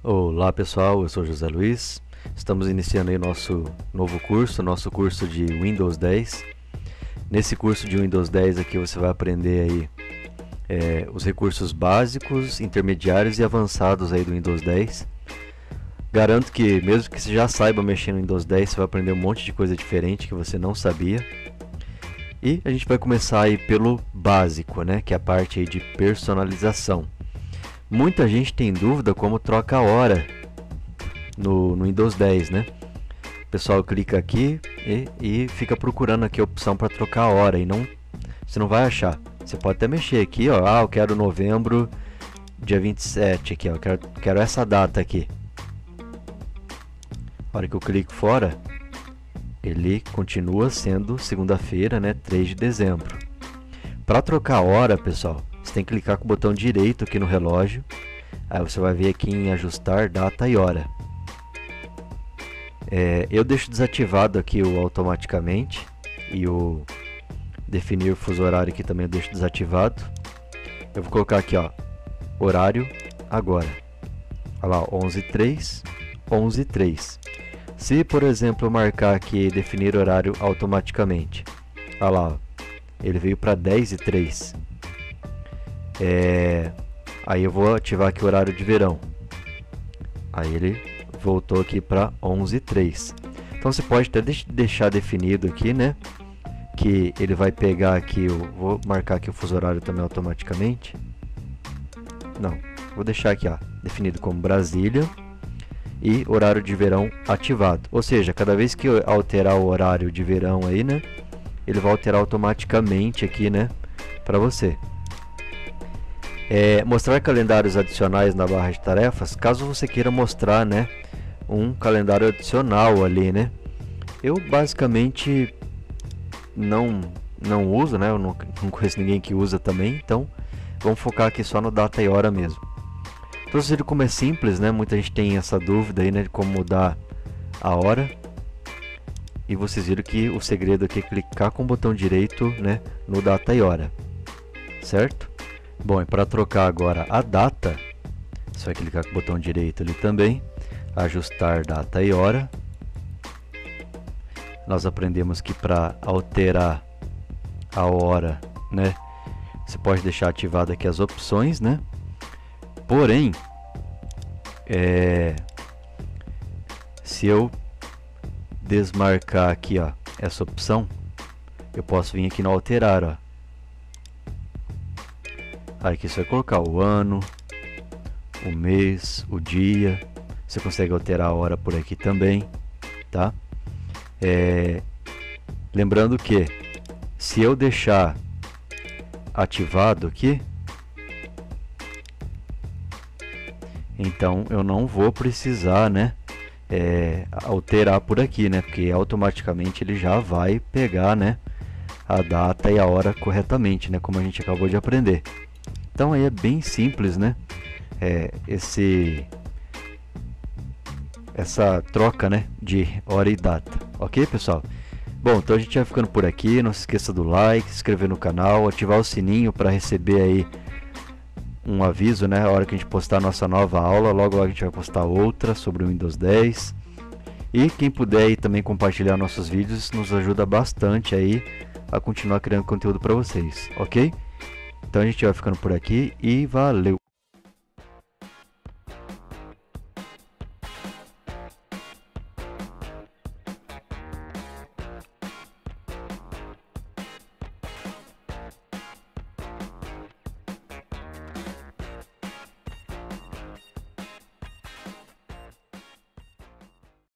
Olá pessoal, eu sou José Luiz. Estamos iniciando aí nosso novo curso, nosso curso de Windows 10. Nesse curso de Windows 10 aqui você vai aprender aí os recursos básicos, intermediários e avançados aí do Windows 10. Garanto que mesmo que você já saiba mexer no Windows 10, você vai aprender um monte de coisa diferente que você não sabia. E a gente vai começar aí pelo básico, né, que é a parte aí de personalização. Muita gente tem dúvida como troca a hora no Windows 10, né? O pessoal clica aqui e fica procurando aqui a opção para trocar a hora e você não vai achar. Você pode até mexer aqui, ó, eu quero novembro, dia 27 aqui, ó, eu quero essa data aqui. A hora que eu clico fora, ele continua sendo segunda-feira, né, 3 de dezembro. Para trocar a hora, pessoal, você tem que clicar com o botão direito aqui no relógio. Aí você vai ver aqui em ajustar data e hora. Eu deixo desativado aqui o automaticamente. E o definir fuso horário aqui também eu deixo desativado. Eu vou colocar aqui, ó, horário agora. Olha lá, 11:03, 11:03. Se, por exemplo, eu marcar aqui definir horário automaticamente. Olha lá, ó, ele veio para 10:03. Aí eu vou ativar aqui o horário de verão. Aí ele voltou aqui para 11:03. Então você pode até deixar definido aqui, né, que ele vai pegar aqui, vou marcar aqui o fuso horário também automaticamente. Não, vou deixar aqui, ó, definido como Brasília e horário de verão ativado. Ou seja, cada vez que eu alterar o horário de verão aí, né, ele vai alterar automaticamente aqui, né, para você. Mostrar calendários adicionais na barra de tarefas, caso você queira mostrar, né, um calendário adicional ali, né. Eu basicamente não uso, né, eu não conheço ninguém que usa também, então vamos focar aqui só no data e hora mesmo. Então vocês viram como é simples, né, muita gente tem essa dúvida aí, né, de como mudar a hora. E vocês viram que o segredo aqui é clicar com o botão direito, né, no data e hora, certo? Bom, e para trocar agora a data, você vai clicar com o botão direito ali também, ajustar data e hora. Nós aprendemos que para alterar a hora, né, você pode deixar ativado aqui as opções, né? Porém, se eu desmarcar aqui, ó, essa opção, eu posso vir aqui no alterar, ó. Aí aqui você vai colocar o ano, o mês, o dia. Você consegue alterar a hora por aqui também, tá? Lembrando que se eu deixar ativado aqui, então eu não vou precisar, né, alterar por aqui, né, porque automaticamente ele já vai pegar, né, a data e a hora corretamente, né, como a gente acabou de aprender. Então aí é bem simples, né, essa troca, né, de hora e data, ok, pessoal? Bom, então a gente vai ficando por aqui. Não se esqueça do like, se inscrever no canal, ativar o sininho para receber aí um aviso, né, a hora que a gente postar a nossa nova aula. Logo a gente vai postar outra sobre o Windows 10. E quem puder aí também compartilhar nossos vídeos nos ajuda bastante aí a continuar criando conteúdo para vocês, ok? Então a gente vai ficando por aqui e valeu!